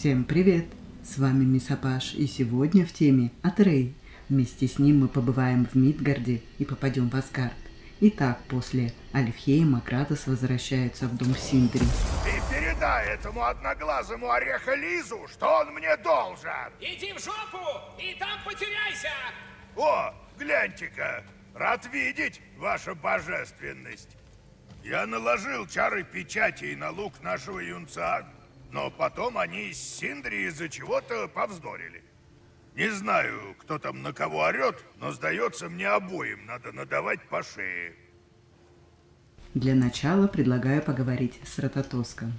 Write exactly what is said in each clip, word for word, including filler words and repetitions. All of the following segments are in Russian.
Всем привет! С вами Мисс Апаш, и сегодня в теме Атрей. Вместе с ним мы побываем в Мидгарде и попадем в Асгард. Итак, после Альфхейма Кратос возвращается в дом Синдри. И передай этому одноглазому орехолизу, что он мне должен. Иди в жопу и там потеряйся! О, гляньте-ка, рад видеть, ваша божественность. Я наложил чары печатей на лук нашего юнца, но потом они с Синдри из-за чего-то повздорили. Не знаю, кто там на кого орет, но, сдается, мне обоим надо надавать по шее. Для начала предлагаю поговорить с Рататоском.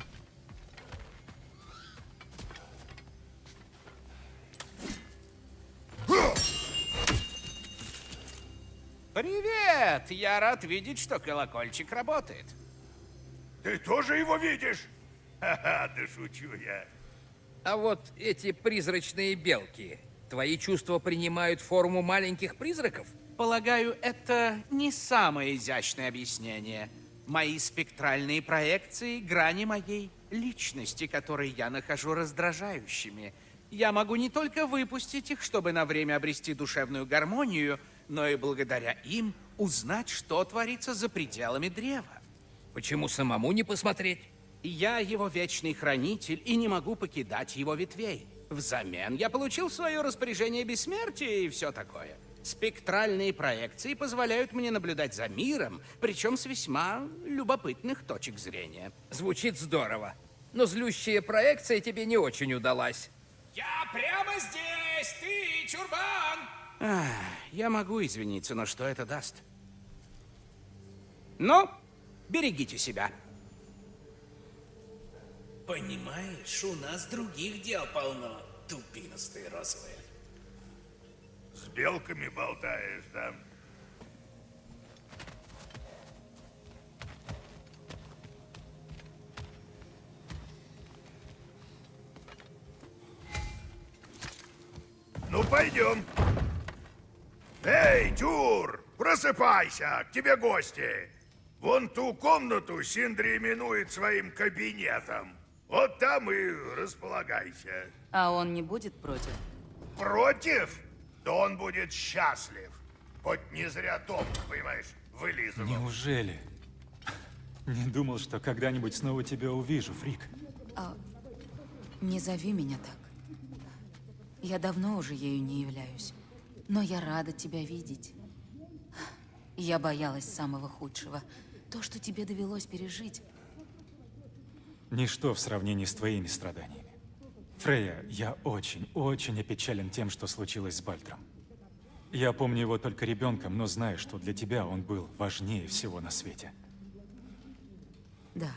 Привет! Я рад видеть, что колокольчик работает. Ты тоже его видишь? Ха-ха, да шучу я. А вот эти призрачные белки, твои чувства принимают форму маленьких призраков? Полагаю, это не самое изящное объяснение. Мои спектральные проекции — грани моей личности, которые я нахожу раздражающими. Я могу не только выпустить их, чтобы на время обрести душевную гармонию, но и благодаря им узнать, что творится за пределами древа. Почему самому не посмотреть? Я его вечный хранитель и не могу покидать его ветвей. Взамен я получил в свое распоряжение бессмертие и все такое. Спектральные проекции позволяют мне наблюдать за миром, причем с весьма любопытных точек зрения. Звучит здорово, но злющая проекция тебе не очень удалась. Я прямо здесь, ты, чурбан! Ах, я могу извиниться, но что это даст? Ну, берегите себя. Понимаешь, у нас других дел полно, тупинастые розовые. С белками болтаешь, да? Ну, пойдем. Эй, Тюр, просыпайся, к тебе гости. Вон ту комнату Синдри именует своим кабинетом. Вот там и располагайся. А он не будет против? Против? Да он будет счастлив. Хоть не зря дом, понимаешь, вылизывал. Неужели? Не думал, что когда-нибудь снова тебя увижу, Фрик. А, не зови меня так. Я давно уже ею не являюсь. Но я рада тебя видеть. Я боялась самого худшего. То, что тебе довелось пережить. Ничто в сравнении с твоими страданиями. Фрейя, я очень, очень опечален тем, что случилось с Бальдром. Я помню его только ребенком, но знаю, что для тебя он был важнее всего на свете. Да.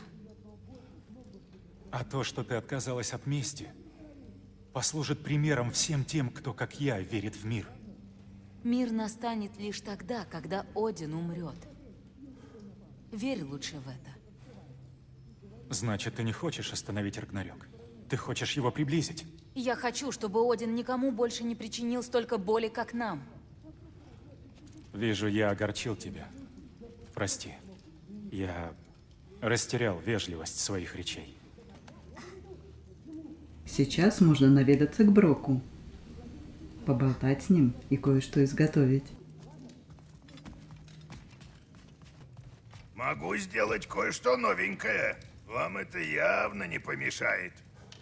А то, что ты отказалась от мести, послужит примером всем тем, кто, как я, верит в мир. Мир настанет лишь тогда, когда Один умрет. Верь лучше в это. Значит, ты не хочешь остановить Рагнарёк? Ты хочешь его приблизить? Я хочу, чтобы Один никому больше не причинил столько боли, как нам. Вижу, я огорчил тебя. Прости. Я растерял вежливость своих речей. Сейчас можно наведаться к Броку, поболтать с ним и кое-что изготовить. Могу сделать кое-что новенькое. Вам это явно не помешает.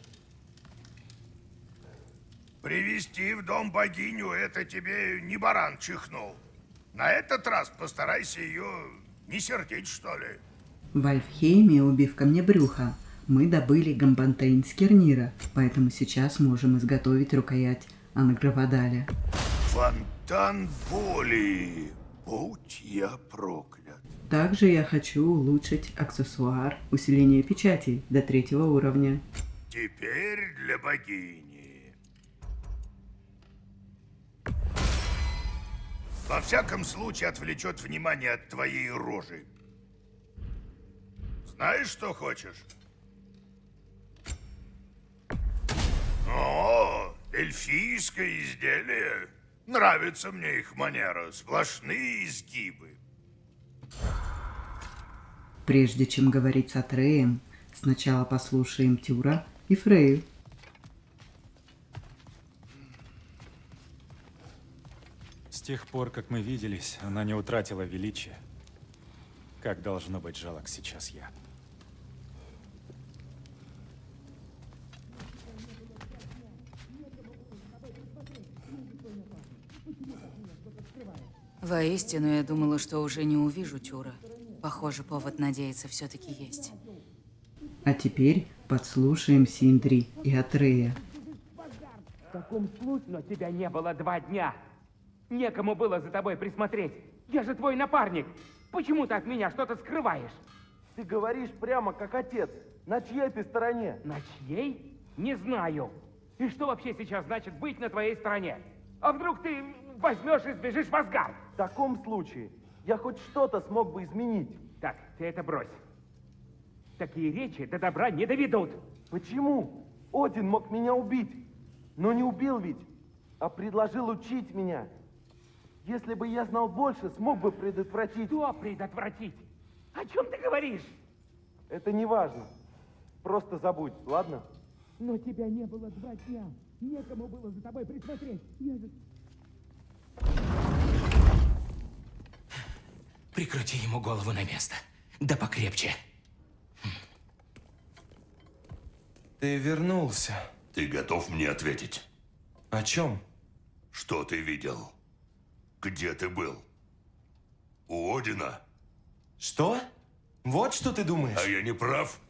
Привести в дом богиню — это тебе не баран чихнул. На этот раз постарайся ее не сердить, что ли. В Альфхейме, убив ко мне брюха, мы добыли гамбантейн с Кернира, поэтому сейчас можем изготовить рукоять Ангравадаля. Фонтан боли. Будь я проклят. Также я хочу улучшить аксессуар усиления печатей до третьего уровня. Теперь для богини. Во всяком случае отвлечет внимание от твоей рожи. Знаешь, что хочешь? О, эльфийское изделие. Нравится мне их манера. Сплошные изгибы. Прежде чем говорить с Атреем, сначала послушаем Тюра и Фрейю. тех пор, как мы виделись, она не утратила величия. Как должно быть жалок сейчас я. Воистину, я думала, что уже не увижу Тюра. Похоже, повод надеяться все-таки есть. А теперь подслушаем Синдри и Атрея. В таком случае, но тебя не было два дня. Некому было за тобой присмотреть. Я же твой напарник. Почему ты от меня что-то скрываешь? Ты говоришь прямо как отец. На чьей ты стороне? На чьей? Не знаю. И что вообще сейчас значит быть на твоей стороне? А вдруг ты возьмешь и сбежишь в Асгард? В таком случае я хоть что-то смог бы изменить. Так, ты это брось. Такие речи до добра не доведут. Почему? Один мог меня убить. Но не убил ведь, а предложил учить меня. Если бы я знал больше, смог бы предотвратить. Что предотвратить? О чем ты говоришь? Это не важно. Просто забудь, ладно? Но тебя не было два дня. Некому было за тобой присмотреть. Я же... Прикрути ему голову на место. Да покрепче. Ты вернулся. Ты готов мне ответить? О чем? Что ты видел? Где ты был? У Одина? Что? Вот что ты думаешь? А я не прав?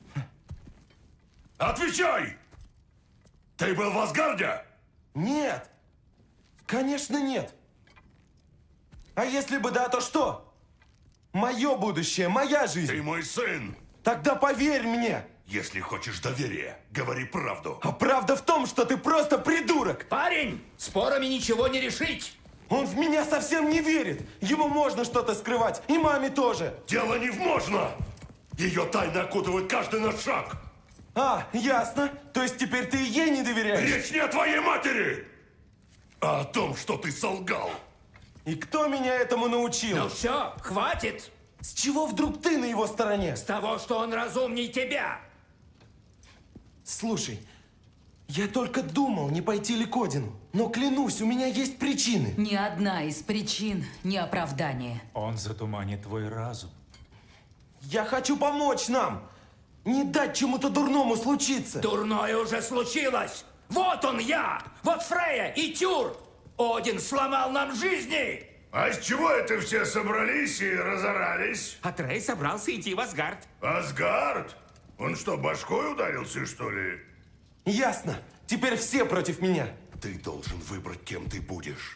Отвечай! Ты был в Асгарде? Нет. Конечно, нет. А если бы да, то что? Мое будущее, моя жизнь. Ты мой сын. Тогда поверь мне. Если хочешь доверия, говори правду. А правда в том, что ты просто придурок. Парень, спорами ничего не решить. Он в меня совсем не верит. Ему можно что-то скрывать. И маме тоже. Дело не в можно. Ее тайны окутывают каждый наш шаг. А, ясно. То есть теперь ты ей не доверяешь? Речь не о твоей матери, а о том, что ты солгал. И кто меня этому научил? Ну все, хватит. С чего вдруг ты на его стороне? С того, что он разумней тебя. Слушай, я только думал, не пойти ли к Одину. Но клянусь, у меня есть причины. Ни одна из причин не оправдание. Он затуманит твой разум. Я хочу помочь нам. Не дать чему-то дурному случиться. Дурное уже случилось. Вот он я. Вот Фрейя и Тюр. Один сломал нам жизни. А с чего это все собрались и разорались? Атрей собрался идти в Асгард. Асгард? Он что, башкой ударился, что ли? Ясно. Теперь все против меня. Ты должен выбрать, кем ты будешь.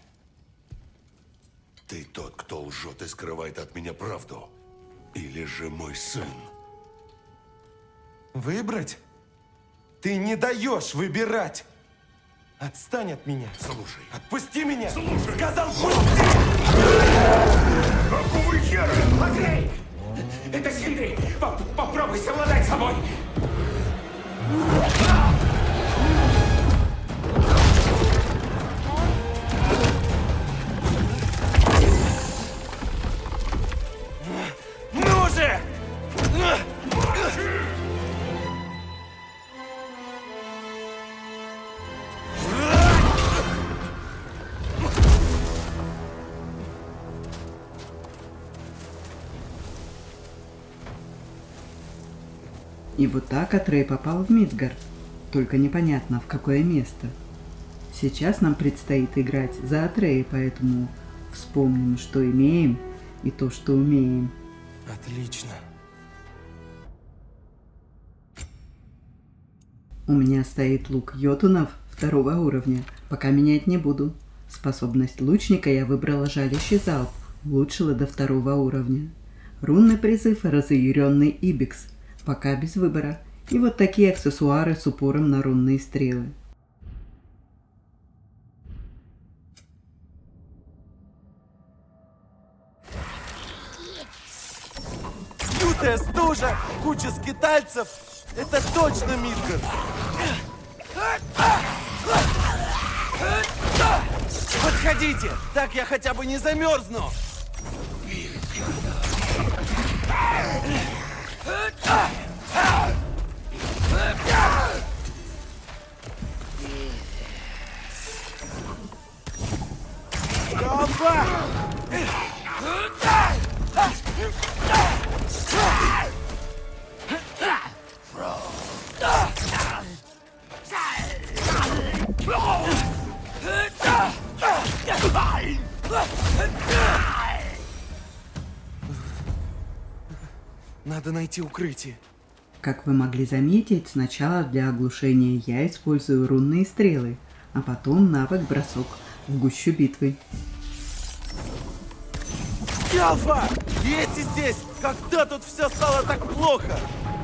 Ты тот, кто лжет и скрывает от меня правду. Или же мой сын. Выбрать? Ты не даешь выбирать. Отстань от меня. Слушай. Отпусти меня. Слушай. Сказал, пусти! Какого хера? Атрей! Это Синдри! Поп- Попробуй совладать с собой! Ну же! И вот так Атрей попал в Мидгард. Только непонятно, в какое место. Сейчас нам предстоит играть за Атрея, поэтому вспомним, что имеем, и то, что умеем. Отлично. У меня стоит лук йотунов второго уровня, пока менять не буду. Способность лучника я выбрала жалящий залп, улучшила до второго уровня. Рунный призыв разъяренный Ибикс, пока без выбора. И вот такие аксессуары с упором на рунные стрелы. Лютая стужа, куча скитальцев. Это точно Мидгард. Подходите, так я хотя бы не замерзну. Алфа! Надо найти укрытие. Как вы могли заметить, сначала для оглушения я использую рунные стрелы, а потом навык бросок в гущу битвы. Алфа! Эти здесь! Когда тут все стало так плохо?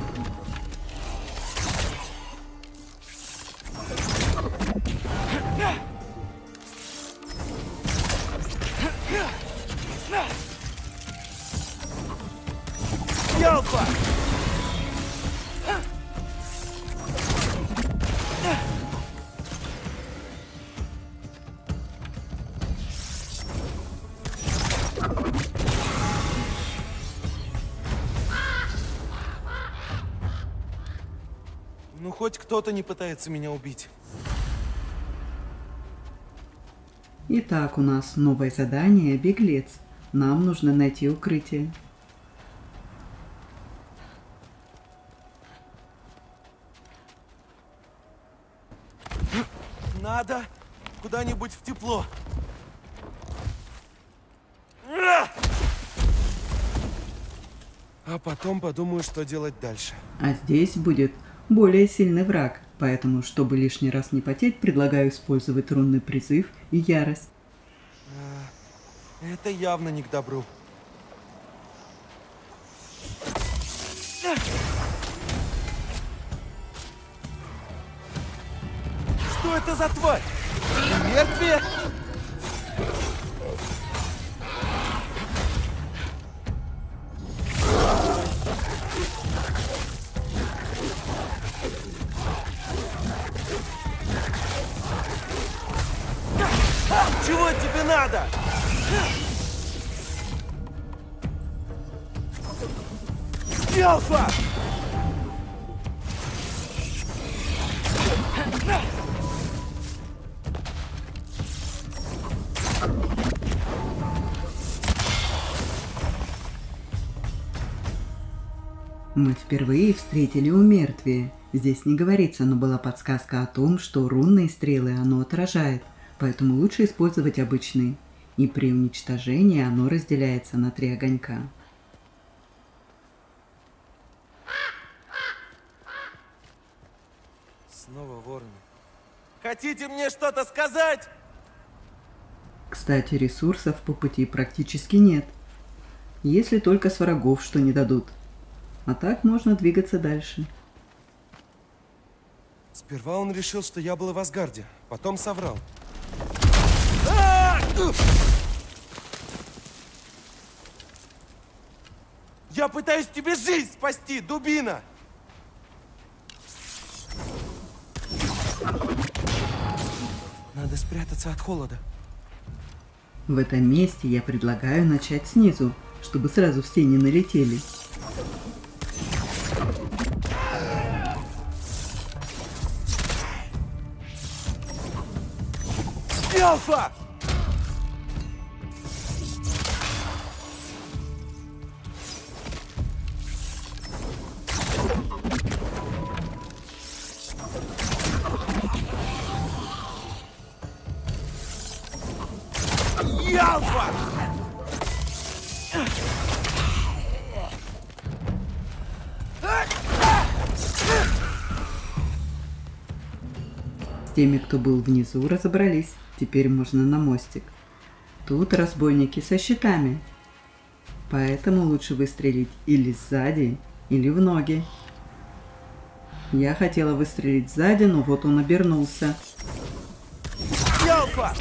Алфа! Ну, хоть кто-то не пытается меня убить. Итак, у нас новое задание «Беглец». Нам нужно найти укрытие. Надо куда-нибудь в тепло. А потом подумаю, что делать дальше. А здесь будет более сильный враг, поэтому, чтобы лишний раз не потеть, предлагаю использовать рунный призыв и ярость. Это явно не к добру. Что это за тварь? Мертвие? Чего тебе надо? Алфа! Мы впервые встретили умертвие. Здесь не говорится, но была подсказка о том, что рунные стрелы оно отражает, поэтому лучше использовать обычные. И при уничтожении оно разделяется на три огонька. Снова вороны. Хотите мне что-то сказать? Кстати, ресурсов по пути практически нет. Если только с врагов что не дадут. А так можно двигаться дальше. Сперва он решил, что я был в Асгарде, потом соврал. Я пытаюсь тебе жизнь спасти, дубина! Надо спрятаться от холода. В этом месте я предлагаю начать снизу, чтобы сразу все не налетели. Алфа! Алфа! С теми, кто был внизу, разобрались. Теперь можно на мостик. Тут разбойники со щитами. Поэтому лучше выстрелить или сзади, или в ноги. Я хотела выстрелить сзади, но вот он обернулся. Алфа!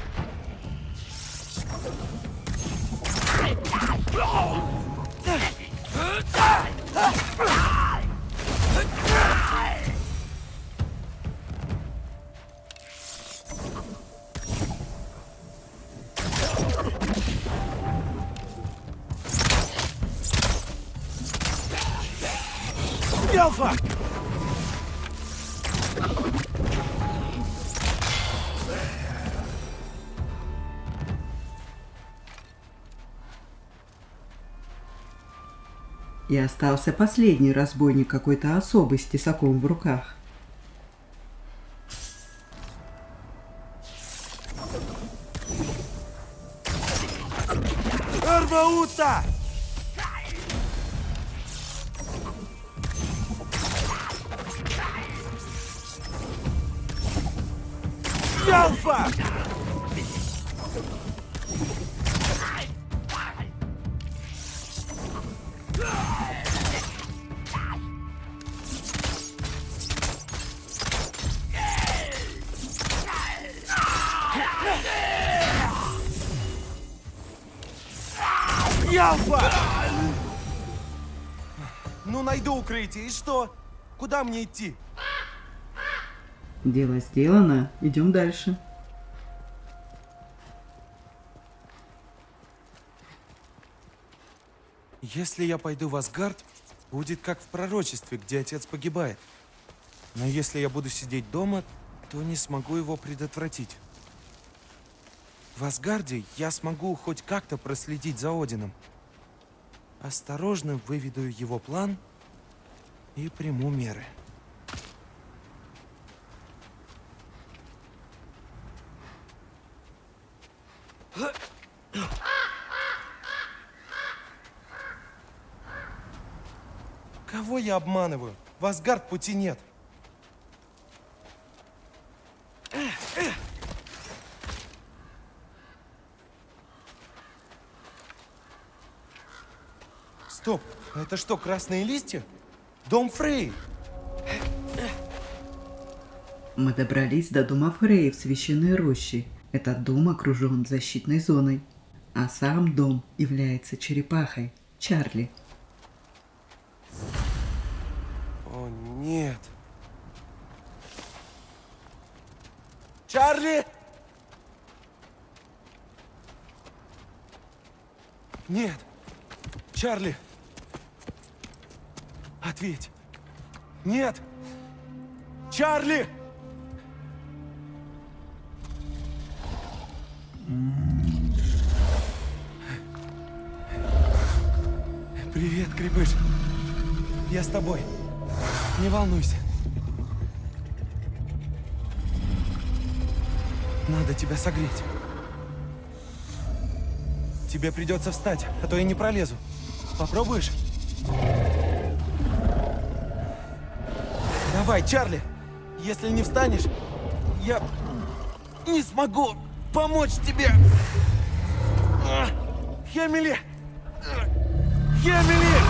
Алфа! И остался последний разбойник какой-то особый с тесаком в руках. Арбаута! Ялфа! Ялфа! Ну, найду укрытие. И что? Куда мне идти? Дело сделано. Идем дальше. Если я пойду в Асгард, будет как в пророчестве, где отец погибает. Но если я буду сидеть дома, то не смогу его предотвратить. В Асгарде я смогу хоть как-то проследить за Одином. Осторожно выведу его план и приму меры. Кого я обманываю? В Асгард пути нет. Стоп, это что, красные листья? Дом Фрей! Мы добрались до дома Фрей в священной роще. Этот дом окружен защитной зоной. А сам дом является черепахой Чарли. О, нет. Чарли! Нет. Чарли! Ответь. Нет. Чарли! Привет, Крепыш. Я с тобой. Не волнуйся. Надо тебя согреть. Тебе придется встать, а то я не пролезу. Попробуешь? Давай, Чарли. Если не встанешь, я не смогу помочь тебе. Хемили! Хемили!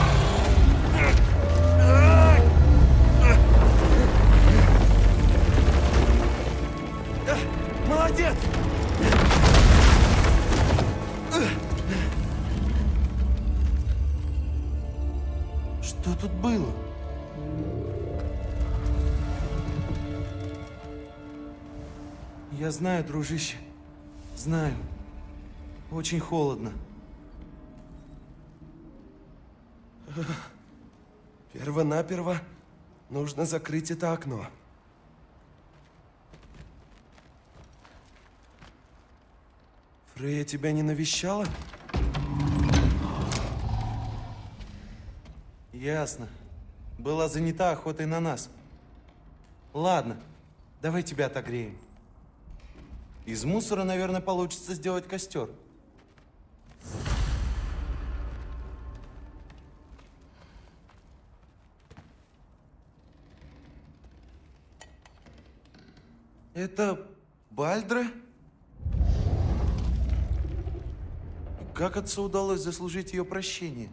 Молодец! Что тут было? Я знаю, дружище. Знаю. Очень холодно. Перво-наперво нужно закрыть это окно. Фрея тебя не навещала? Ясно. Была занята охотой на нас. Ладно, давай тебя отогреем. Из мусора, наверное, получится сделать костер. Это Бальдра? Как отцу удалось заслужить ее прощение?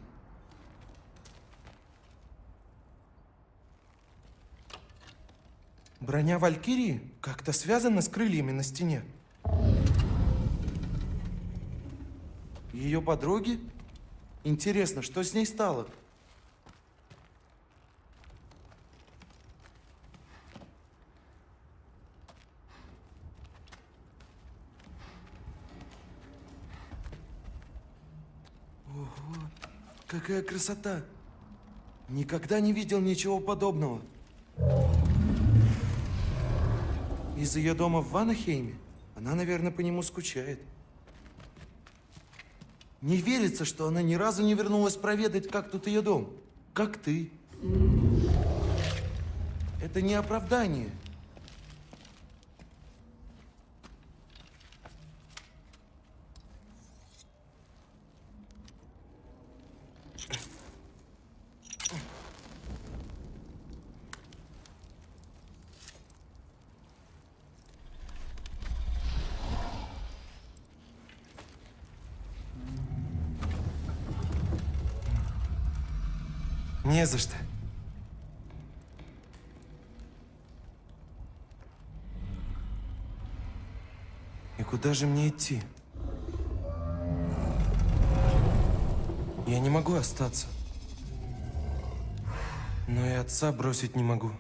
Броня Валькирии как-то связана с крыльями на стене. Ее подруги? Интересно, что с ней стало? Ого, какая красота! Никогда не видел ничего подобного. Из ее дома в Ванахейме она, наверное, по нему скучает. Не верится, что она ни разу не вернулась проведать, как тут ее дом. Как ты. Это не оправдание. Не за что. И куда же мне идти? Я не могу остаться. Но и отца бросить не могу.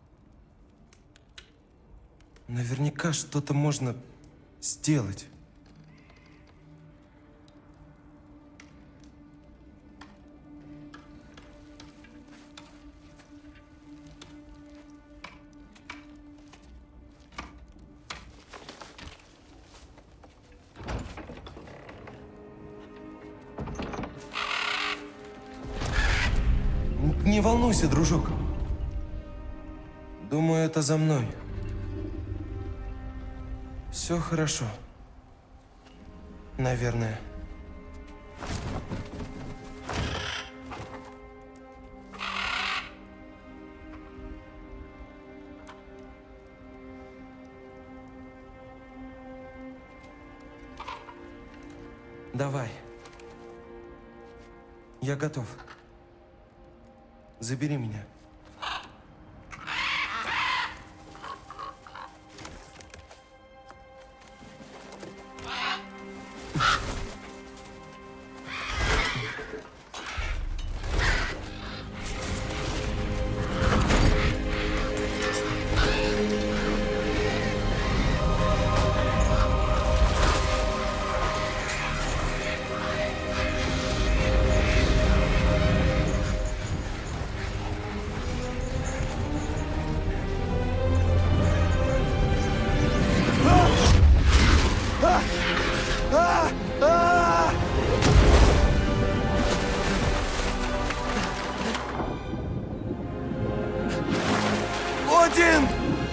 Наверняка что-то можно сделать. Не волнуйся, дружок. Думаю, это за мной. Все хорошо. Наверное. Давай. Я готов. Забери меня. Один!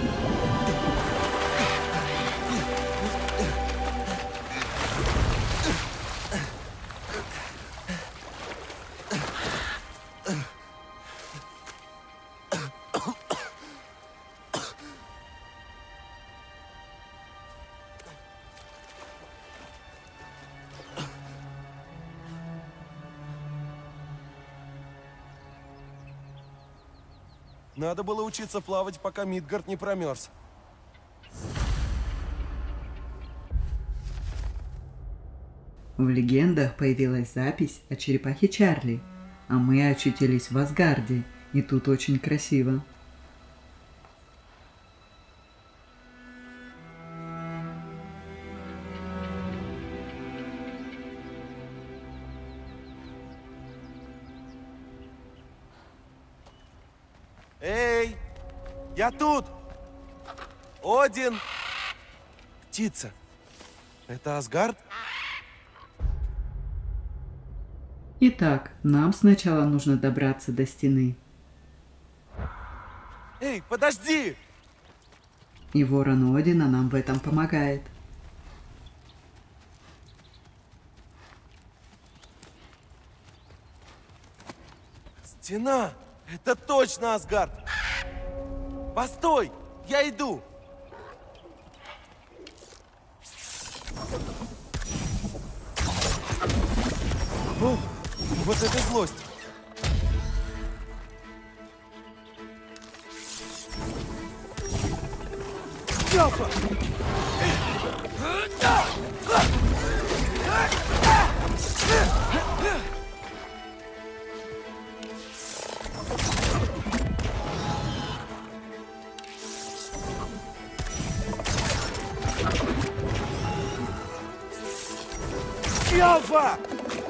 Надо было учиться плавать, пока Мидгард не промерз. В легендах появилась запись о черепахе Чарли, а мы очутились в Асгарде, и тут очень красиво. Эй, я тут! Один! Птица, это Асгард? Итак, нам сначала нужно добраться до стены. Эй, подожди! И ворон Одина нам в этом помогает. Стена! Это точно Асгард! Постой! Я иду! О, вот это злость! Яфа! Яфа!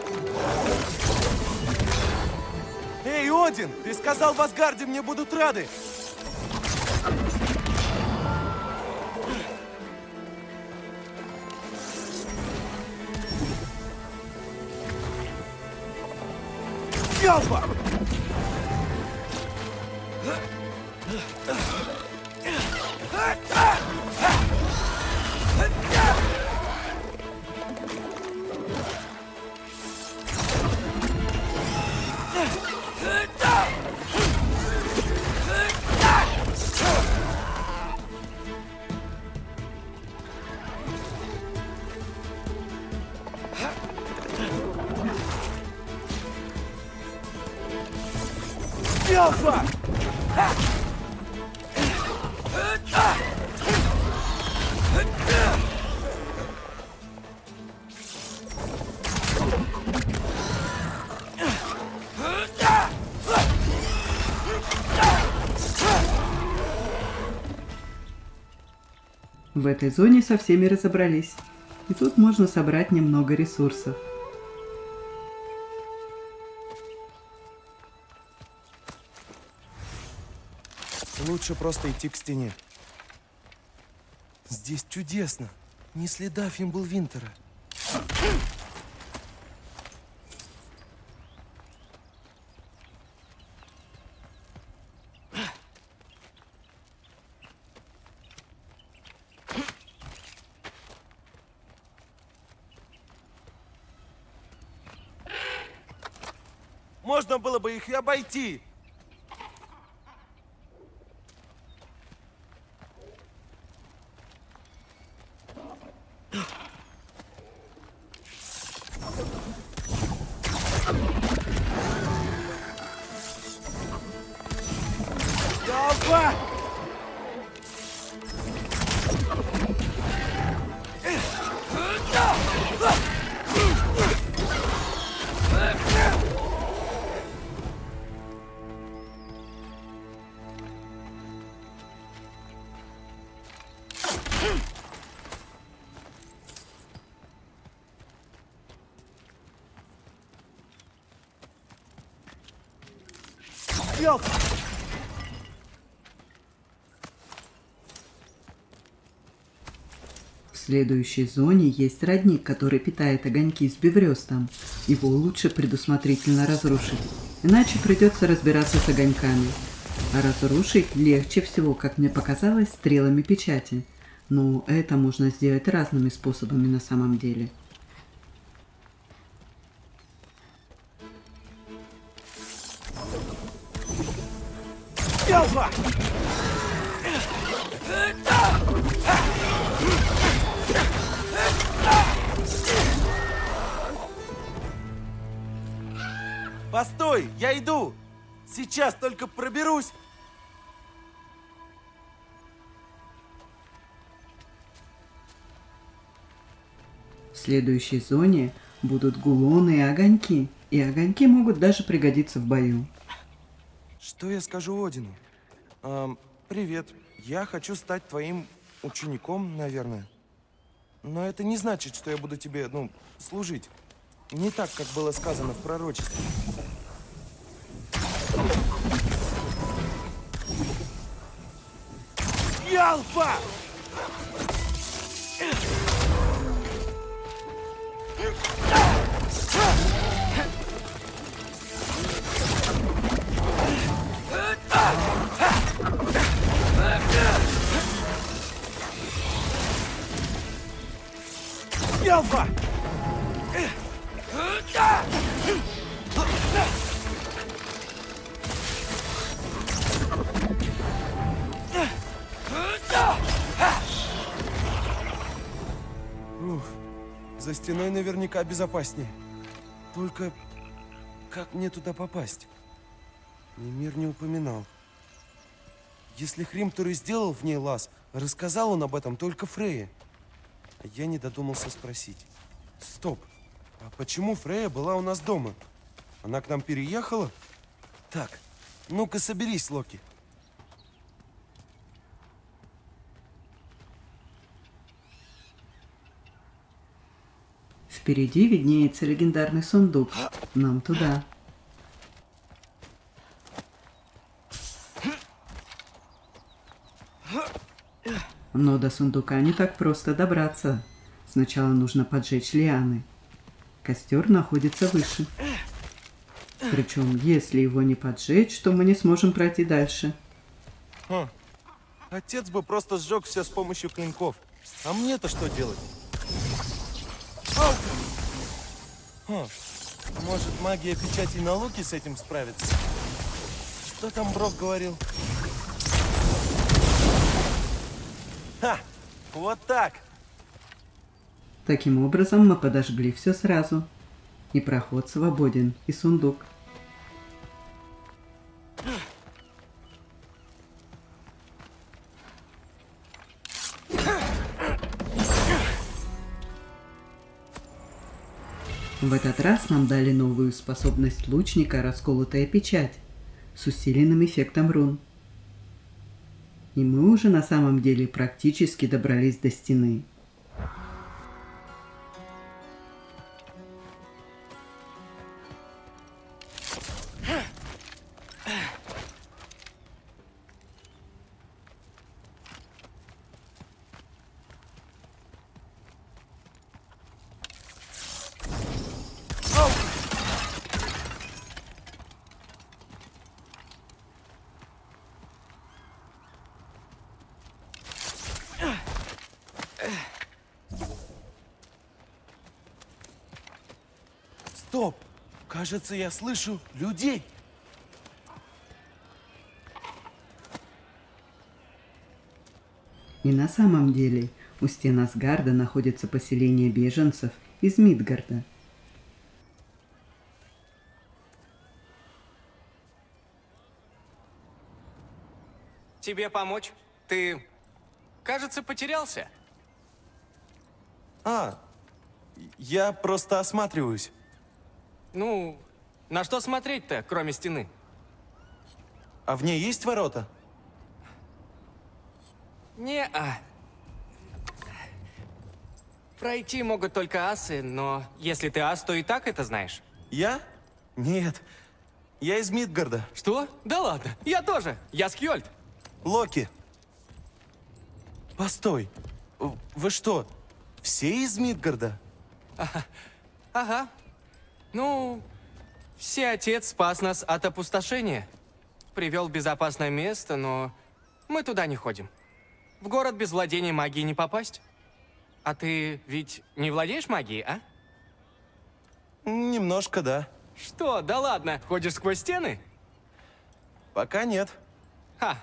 Эй, Один, ты сказал, в Асгарде мне будут рады. Ялфа! Ялфа! В этой зоне со всеми разобрались. И тут можно собрать немного ресурсов. Лучше просто идти к стене. Здесь чудесно. Ни следа Фимблвинтера. Можно было бы их и обойти. Давай! Ялфа! В следующей зоне есть родник, который питает огоньки с беврёстом. Его лучше предусмотрительно разрушить, иначе придется разбираться с огоньками. А разрушить легче всего, как мне показалось, стрелами печати. Но это можно сделать разными способами на самом деле. Ялфа! Постой, я иду! Сейчас только проберусь! В следующей зоне будут гулоны и огоньки. И огоньки могут даже пригодиться в бою. Что я скажу Одину? Эм, привет, я хочу стать твоим учеником, наверное. Но это не значит, что я буду тебе, ну, служить. Не так, как было сказано в пророчестве. Ялфа! Ялфа! Ух, за стеной наверняка безопаснее. Только как мне туда попасть? Мимир не упоминал. Если Хримтур и сделал в ней лаз, рассказал он об этом только Фрейе. А я не додумался спросить. Стоп. А почему Фрейя была у нас дома? Она к нам переехала? Так, ну-ка соберись, Локи. Впереди виднеется легендарный сундук. Нам туда. Но до сундука не так просто добраться. Сначала нужно поджечь лианы. Костер находится выше. Причем, если его не поджечь, то мы не сможем пройти дальше. Хм. Отец бы просто сжег все с помощью клинков. А мне-то что делать? Ау! Хм. Может, магия печати на луке с этим справится? Что там Брок говорил? Ха! Вот так! Таким образом, мы подожгли все сразу. И проход свободен, и сундук. В этот раз нам дали новую способность лучника «Расколотая печать» с усиленным эффектом рун. И мы уже на самом деле практически добрались до стены. Стоп! Кажется, я слышу людей. И на самом деле у стен Асгарда находится поселение беженцев из Мидгарда. Тебе помочь? Ты, кажется, потерялся. А, я просто осматриваюсь. Ну, на что смотреть-то, кроме стены? А в ней есть ворота? Не-а. Пройти могут только асы, но если ты ас, то и так это знаешь. Я? Нет. Я из Мидгарда. Что? Да ладно. Я тоже. Я Скьёльд. Локи. Постой. Вы что, все из Мидгарда? Ага. Ага. Ну, Всеотец спас нас от опустошения. Привел в безопасное место, но мы туда не ходим. В город без владения магией не попасть. А ты ведь не владеешь магией, а? Немножко, да. Что? Да ладно. Ходишь сквозь стены? Пока нет. Ха.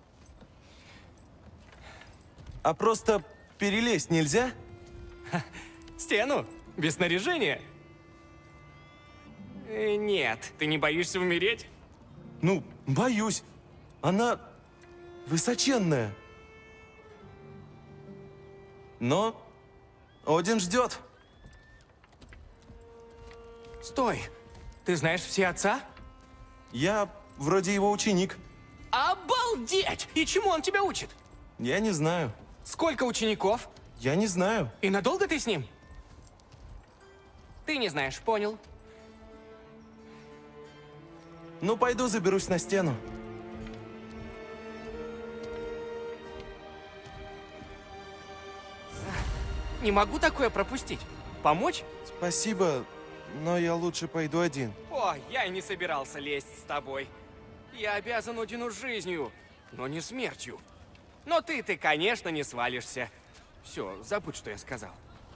А просто перелезть нельзя? Ха. Стену? Без снаряжения? Э, нет. Ты не боишься умереть? Ну, боюсь. Она высоченная. Но Один ждет. Стой! Ты знаешь Всеотца? Я вроде его ученик. Обалдеть! И чему он тебя учит? Я не знаю. Сколько учеников? Я не знаю. И надолго ты с ним? Ты не знаешь, понял. Ну, пойду заберусь на стену. Не могу такое пропустить. Помочь? Спасибо, но я лучше пойду один. О, я и не собирался лезть с тобой. Я обязан Одину жизнью, но не смертью. Но ты-ты, конечно, не свалишься. Все, забудь, что я сказал.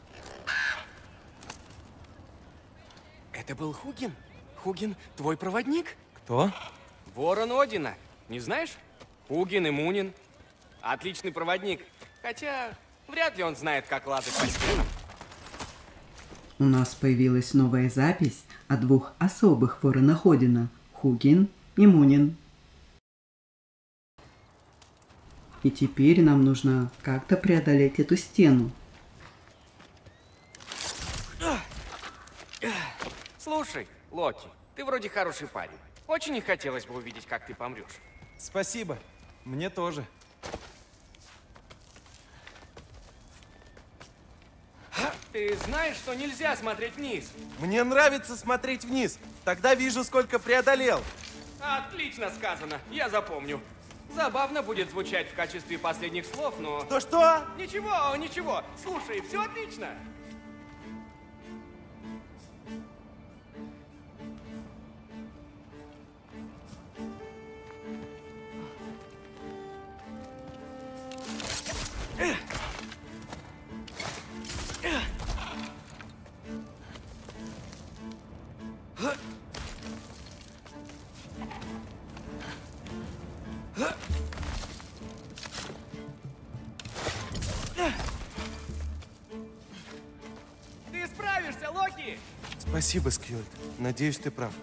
Это был Хугин? Хугин твой проводник? Кто? Ворон Одина. Не знаешь? Хугин и Мунин. Отличный проводник. Хотя, вряд ли он знает, как лазать по стенам. У нас появилась новая запись о двух особых воронах Одина – Хугин и Мунин. И теперь нам нужно как-то преодолеть эту стену. Слушай, Локи, ты вроде хороший парень. Очень не хотелось бы увидеть, как ты помрешь. Спасибо. Мне тоже. Ты знаешь, что нельзя смотреть вниз? Мне нравится смотреть вниз. Тогда вижу, сколько преодолел. Отлично сказано. Я запомню. Забавно будет звучать в качестве последних слов, но... Что-что? Ничего, ничего. Слушай, все отлично. Спасибо, Скьюльт. Надеюсь, ты прав.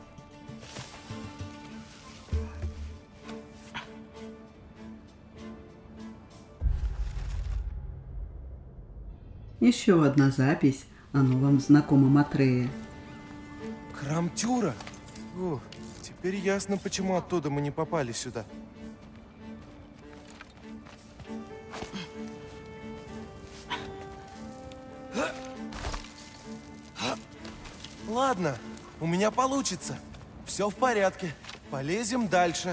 Еще одна запись о новом знакомом Атрее. Храм Тюра? О, теперь ясно, почему оттуда мы не попали сюда. Ладно, у меня получится. Все в порядке. Полезем дальше.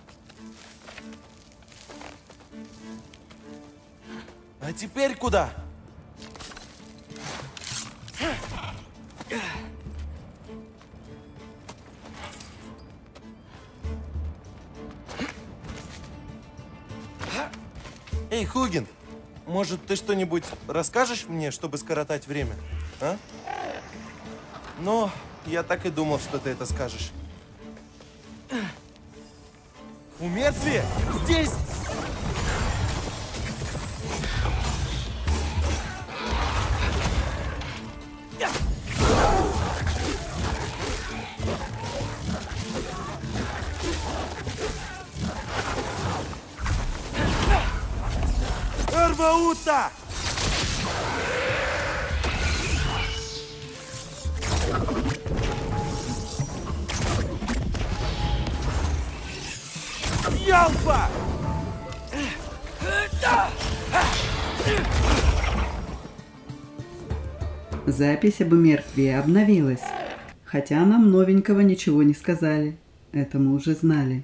А теперь куда? Эй, Хугин, может, ты что-нибудь расскажешь мне, чтобы скоротать время, а? Но я так и думал, что ты это скажешь. У мертвия здесь! Арваута! Ялфа! Запись об умертвии обновилась, хотя нам новенького ничего не сказали. Это мы уже знали.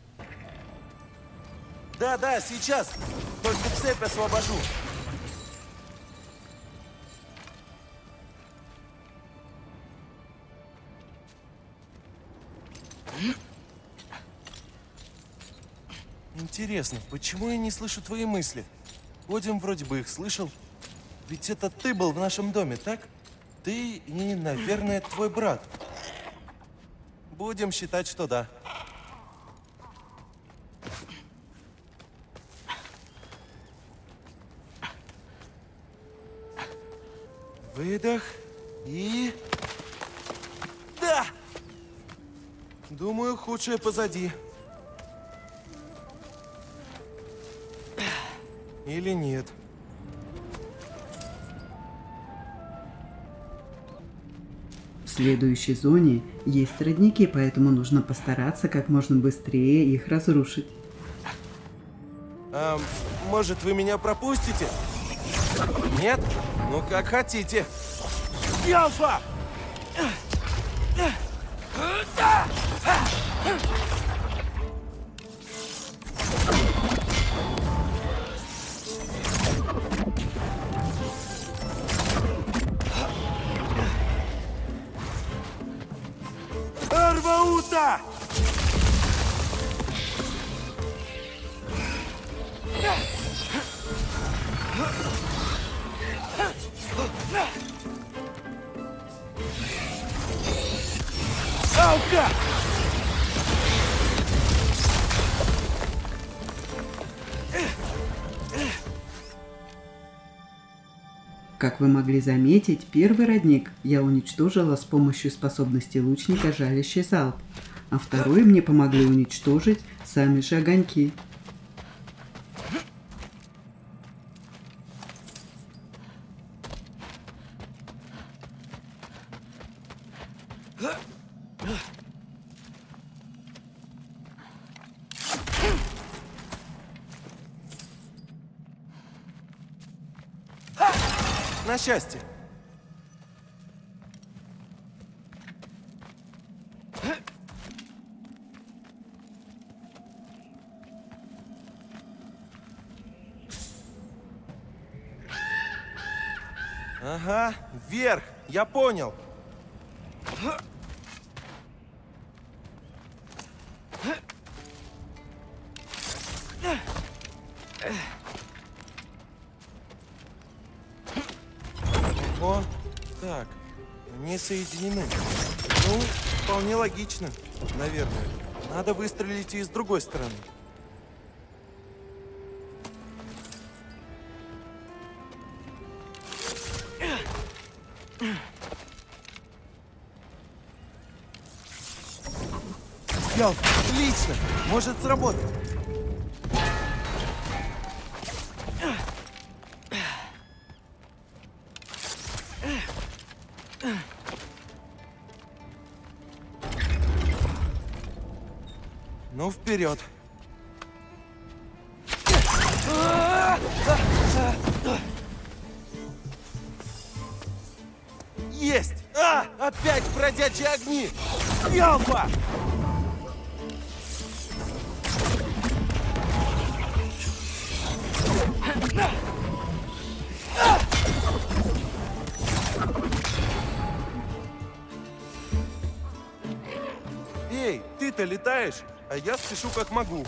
Да-да, сейчас. Только цепь освобожу. Интересно, почему я не слышу твои мысли? Один вроде бы их слышал. Ведь это ты был в нашем доме, так? Ты и, наверное, твой брат. Будем считать, что да. Выдох и... Да! Думаю, худшее позади. Или нет? В следующей зоне есть родники, поэтому нужно постараться как можно быстрее их разрушить. А, может, вы меня пропустите? Нет? Ну, как хотите. Ялфа! Арваута! Алка! Как вы могли заметить, первый родник я уничтожила с помощью способности лучника жалящий залп, а второй мне помогли уничтожить сами же огоньки. На счастье. Ага, вверх, я понял. О, так, они соединены. Ну, вполне логично, наверное. Надо выстрелить и с другой стороны. Ялф, отлично! Может сработать. Ну, вперед! Есть! А! Опять бродячие огни! Ялфа! Эй, ты-то летаешь, а я спешу как могу.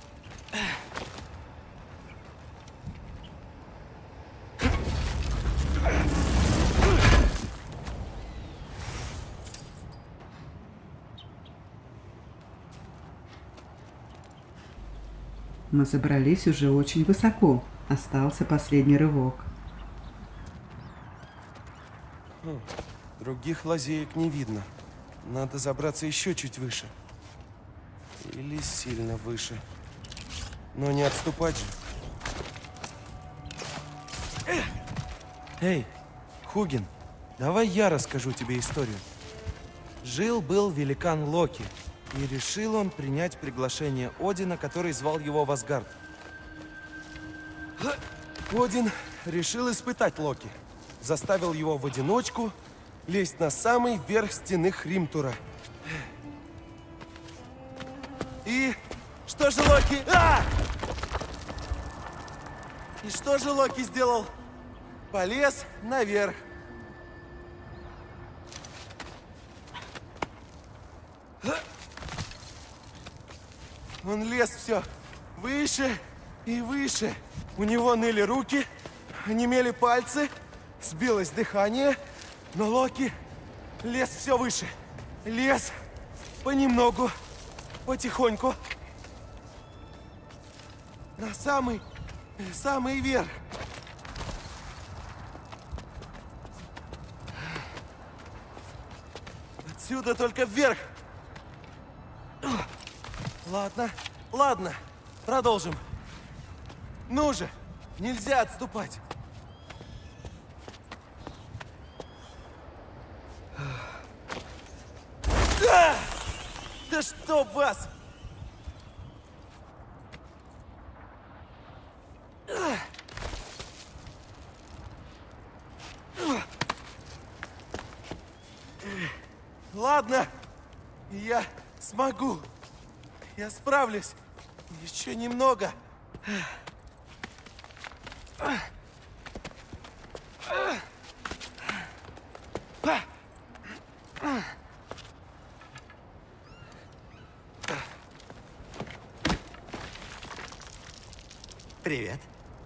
Мы забрались уже очень высоко. Остался последний рывок. Хм, других лазеек не видно. Надо забраться еще чуть выше. Или сильно выше. Но не отступать же. Эй, Хугин, давай я расскажу тебе историю. Жил-был великан Локи, и решил он принять приглашение Одина, который звал его в Асгард. Один решил испытать Локи. Заставил его в одиночку лезть на самый верх стены Хримтура. И что же Локи... А! И что же Локи сделал? Полез наверх. Он лез все выше и выше. У него ныли руки, онемели пальцы, сбилось дыхание, но Локи лез все выше. Лез понемногу, потихоньку. На самый, самый верх. Отсюда только вверх. Ладно, ладно, продолжим. Ну же, нельзя отступать. А! Да чтоб вас! Ладно, я смогу. Я справлюсь. Еще немного. Привет.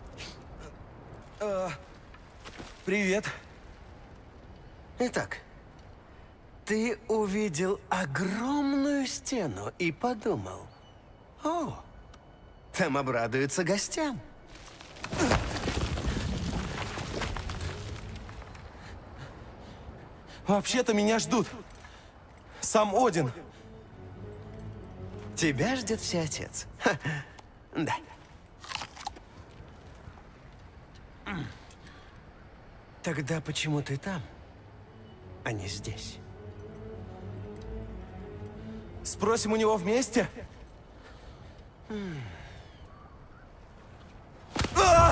А, привет. Итак, ты увидел огромную стену и подумал: о, там обрадуются гостям. Вообще-то меня ждут. Сам Один. Тебя ждет Всеотец. Ха. Да. Тогда почему ты там, а не здесь? Спросим у него вместе? М. А!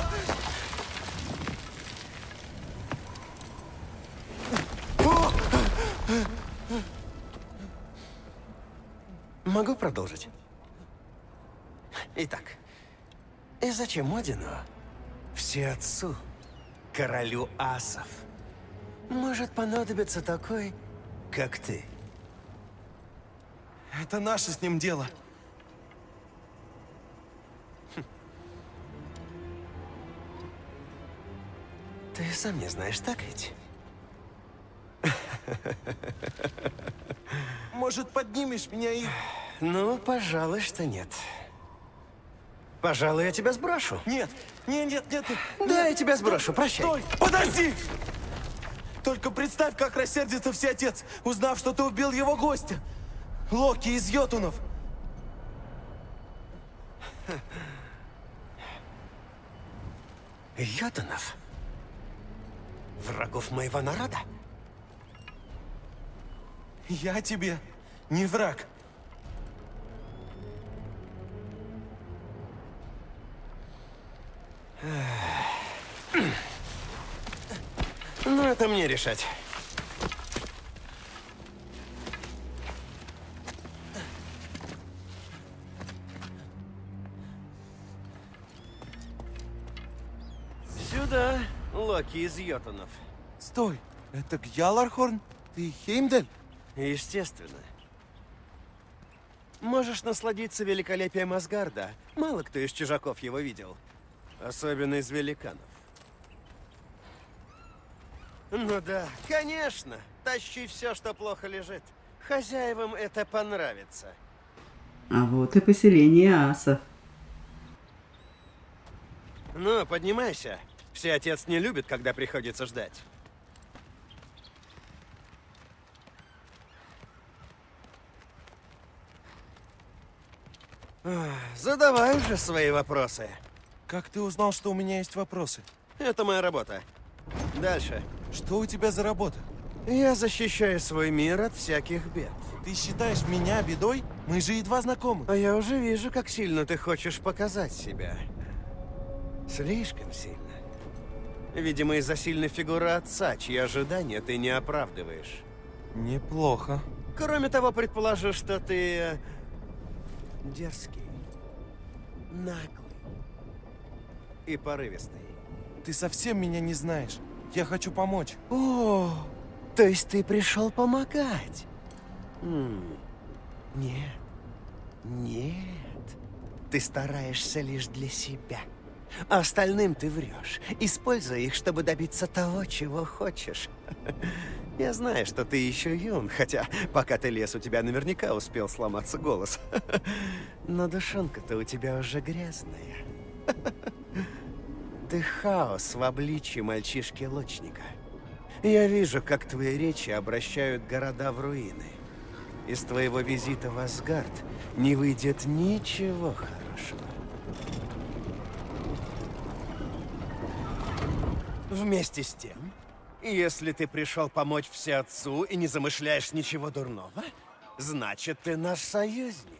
Могу продолжить? Итак, и зачем Одину, Всеотцу, королю асов, может понадобиться такой, как ты? Это наше с ним дело. Ты сам не знаешь, так ведь? Может, поднимешь меня и... Ну, пожалуй, что нет. Пожалуй, я тебя сброшу. Нет, нет, нет, нет. Да, нет. я тебя сброшу, прощай. Стой, подожди! Только представь, как рассердится Всеотец, узнав, что ты убил его гостя. Локи из Йотунов. Йотунов? Врагов моего народа? Я тебе не враг. Ну, это мне решать. Сюда, Локи из Йотунов. Стой, это Гьялархорн? Ты Хеймдаль? Естественно. Можешь насладиться великолепием Асгарда. Мало кто из чужаков его видел. Особенно из великанов. Ну да, конечно. Тащи все, что плохо лежит. Хозяевам это понравится. А вот и поселение асов. Ну, поднимайся. Все отец не любит, когда приходится ждать. Задавай уже свои вопросы. Как ты узнал, что у меня есть вопросы? Это моя работа. Дальше. Что у тебя за работа? Я защищаю свой мир от всяких бед. Ты считаешь меня бедой? Мы же едва знакомы. А я уже вижу, как сильно ты хочешь показать себя. Слишком сильно. Видимо, из-за сильной фигуры отца, чьи ожидания ты не оправдываешь. Неплохо. Кроме того, предположу, что ты дерзкий, наглый и порывистый. Ты совсем меня не знаешь. Я хочу помочь. О, то есть ты пришел помогать? М-м, нет, нет. Ты стараешься лишь для себя. А остальным ты врешь, используя их, чтобы добиться того, чего хочешь. Я знаю, что ты еще юн, хотя пока ты лез, у тебя наверняка успел сломаться голос. Но душонка-то у тебя уже грязная. Ты хаос в обличье мальчишки-лучника. Я вижу, как твои речи обращают города в руины. Из твоего визита в Асгард не выйдет ничего хорошего. Вместе с тем, если ты пришел помочь всеотцу и не замышляешь ничего дурного, значит, ты наш союзник.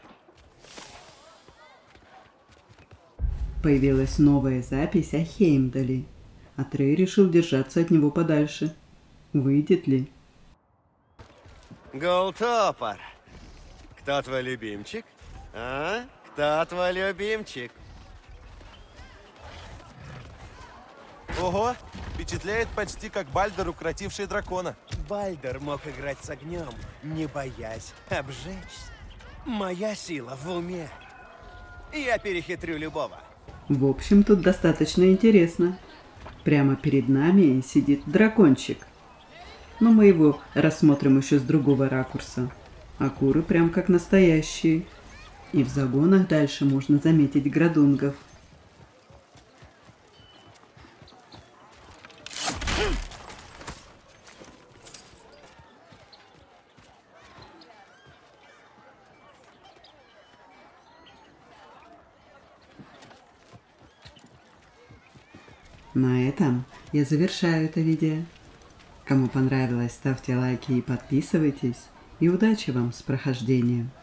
Появилась новая запись о Хеймдале. Атрей решил держаться от него подальше. Выйдет ли? Голтопор, кто твой любимчик? А? Кто твой любимчик? Ого, впечатляет почти как Бальдер, укротивший дракона. Бальдер мог играть с огнем, не боясь обжечься. Моя сила в уме. Я перехитрю любого. В общем, тут достаточно интересно. Прямо перед нами сидит дракончик. Но мы его рассмотрим еще с другого ракурса. А куры прям как настоящие. И в загонах дальше можно заметить градунгов. На этом я завершаю это видео. Кому понравилось, ставьте лайки и подписывайтесь. И удачи вам с прохождением.